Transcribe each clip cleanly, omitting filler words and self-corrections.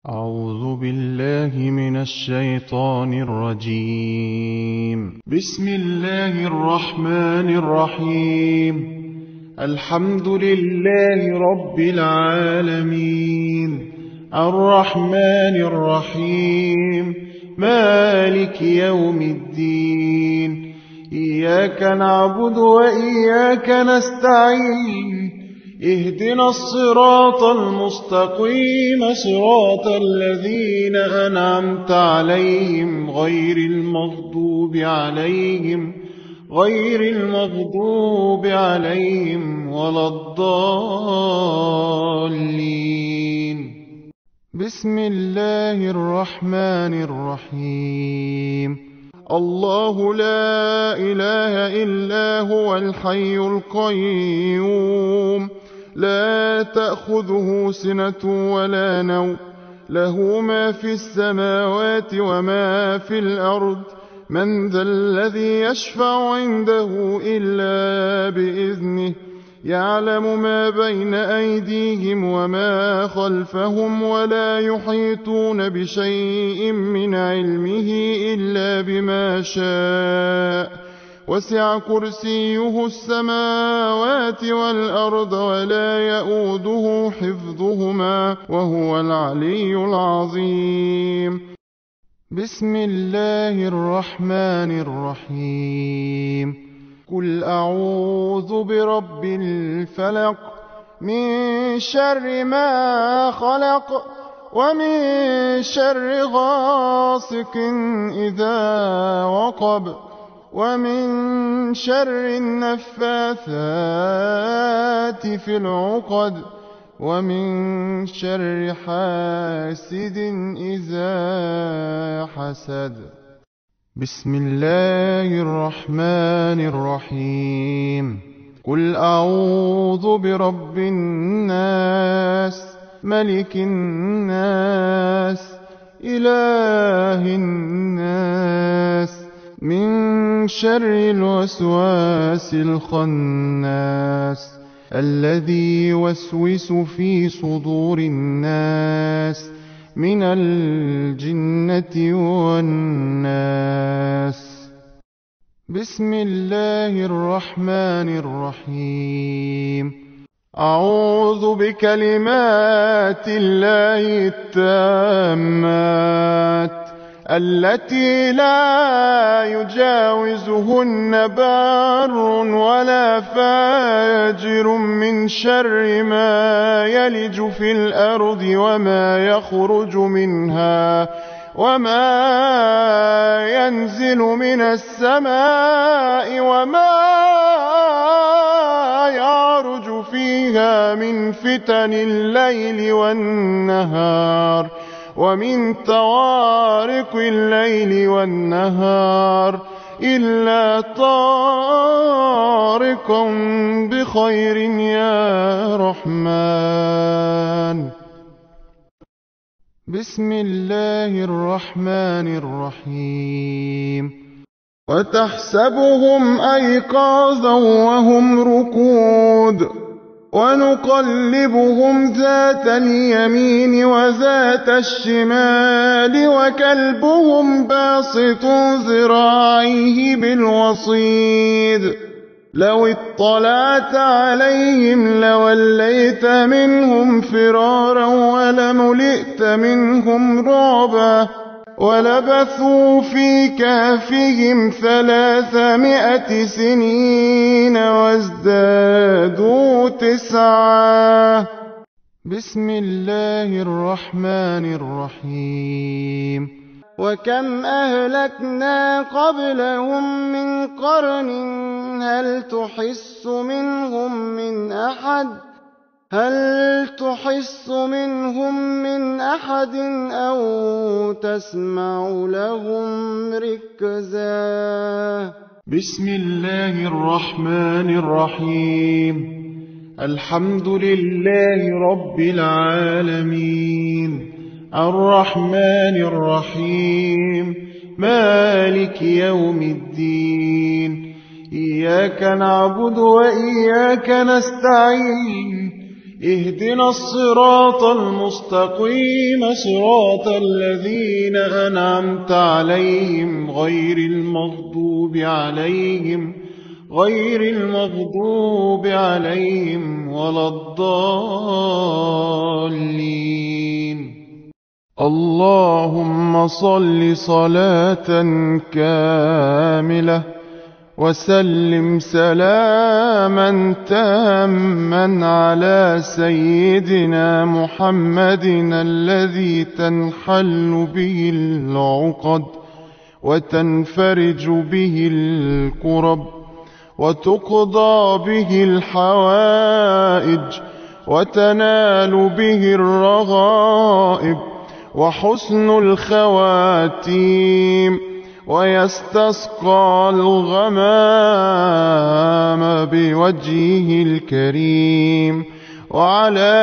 أعوذ بالله من الشيطان الرجيم. بسم الله الرحمن الرحيم. الحمد لله رب العالمين، الرحمن الرحيم، مالك يوم الدين. إياك نعبد وإياك نستعين، اهدنا الصراط المستقيم، صراط الذين أنعمت عليهم غير المغضوب عليهم ولا الضالين. بسم الله الرحمن الرحيم. الله لا إله إلا هو الحي القيوم، لا تأخذه سنة ولا نوم، له ما في السماوات وما في الأرض. من ذا الذي يشفع عنده إلا بإذنه، يعلم ما بين أيديهم وما خلفهم، ولا يحيطون بشيء من علمه إلا بما شاء. وسع كرسيه السماوات والأرض ولا يئوده حفظهما وهو العلي العظيم. بسم الله الرحمن الرحيم. قل أعوذ برب الفلق، من شر ما خلق، ومن شر غاسق إذا وقب، ومن شر النفاثات في العقد، ومن شر حاسد إذا حسد. بسم الله الرحمن الرحيم. قل أعوذ برب الناس، ملك الناس، إله الناس، من شر الوسواس الخناس، الذي يوسوس في صدور الناس من الجنة والناس. بسم الله الرحمن الرحيم. أعوذ بكلمات الله التامات التي لا يجاوزهن بار ولا فاجر، من شر ما يلج في الأرض وما يخرج منها، وما ينزل من السماء، وما يعرج فيها من فتن الليل والنهار، ومن طوارق الليل والنهار، إلا طارقا بخير يا رحمن. بسم الله الرحمن الرحيم. وتحسبهم أيقاظا وهم رقود، ونقلبهم ذات اليمين وذات الشمال، وكلبهم باسط ذراعيه بالوصيد. لو اطلعت عليهم لوليت منهم فرارا، ولملئت منهم رعبا. ولبثوا في كهفهم 300 سنين وازدادوا 9. بسم الله الرحمن الرحيم. وكم أهلكنا قبلهم من قرن، هل تحس منهم من أحد أو تسمع لهم ركزا. بسم الله الرحمن الرحيم. الحمد لله رب العالمين، الرحمن الرحيم، مالك يوم الدين. إياك نعبد وإياك نستعين، اهدنا الصراط المستقيم صراط الذين أنعمت عليهم غير المغضوب عليهم ولا الضالين. اللهم صل صلاة كاملة وسلم سلاما تاما على سيدنا محمد الذي تنحل به العقد وتنفرج به الكرب وتقضى به الحوائج وتنال به الرغائب وحسن الخواتيم ويستسقى الغمام بوجهه الكريم وعلى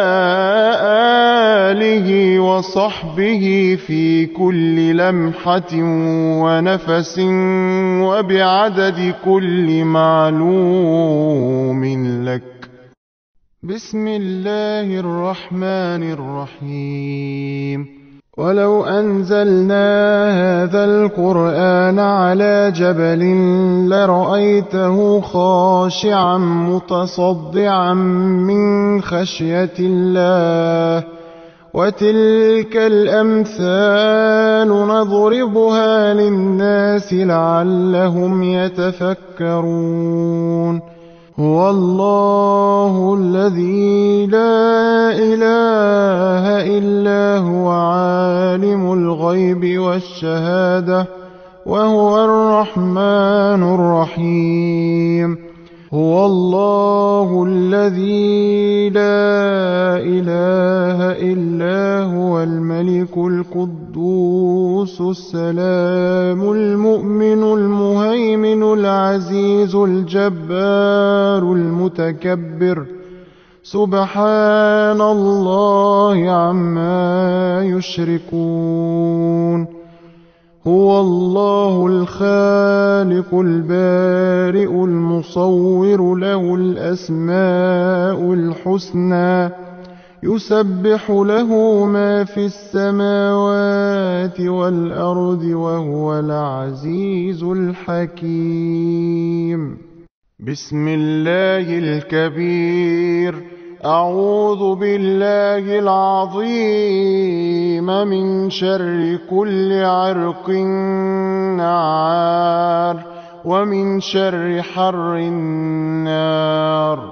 آله وصحبه في كل لمحة ونفس وبعدد كل معلوم لك. بسم الله الرحمن الرحيم. ولو أنزلنا هذا القرآن على جبل لرأيته خاشعا متصدعا من خشية الله وتلك الأمثال نضربها للناس لعلهم يتفكرون. هو الله الذي لا إله إلا هو عالم الغيب والشهادة وهو الرحمن الرحيم. هو الله الذي لا إله إلا هو الملك القدوس السلام المؤمن المهيمن العزيز الجبار المتكبر سبحان الله عما يشركون. هو الله الخالق البارئ المصور له الأسماء الحسنى يسبح له ما في السماوات والأرض وهو العزيز الحكيم. بسم الله الكبير. أعوذ بالله العظيم من شر كل عرق نعار ومن شر حر النار.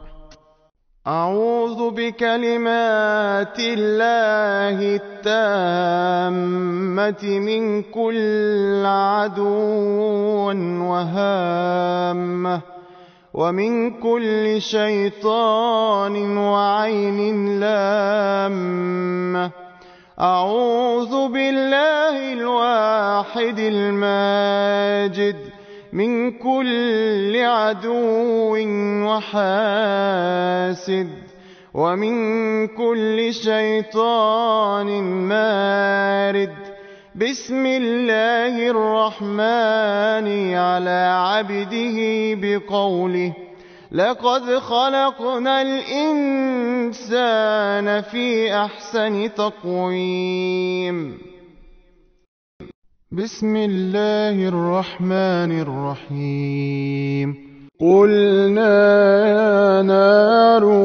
أعوذ بكلمات الله التامة من كل عدو وهامة ومن كل شيطان وعين لامة. أعوذ بالله الواحد الماجد من كل عدو وحاسد ومن كل شيطان مارد. بسم الله الرحمن على عبده بقوله لقد خلقنا الإنسان في أحسن تقويم. بسم الله الرحمن الرحيم. قلنا يا نار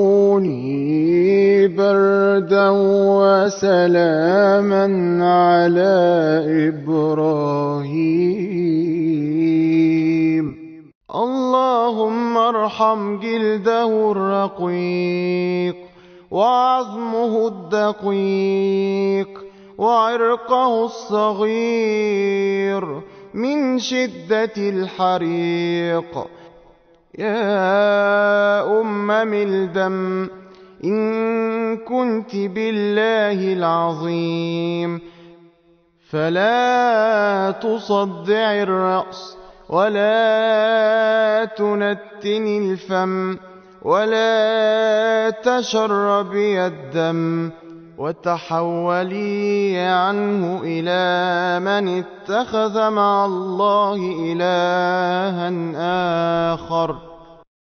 كوني بردا وسلاما على إبراهيم. اللهم ارحم جلده الرقيق وعظمه الدقيق وعرقه الصغير من شدة الحريق. يا أم ملدم إن كنت بالله العظيم فلا تصدع الرأس ولا تنتن الفم ولا تشربي الدم وتحولي عنه إلى من اتخذ مع الله إلها آخر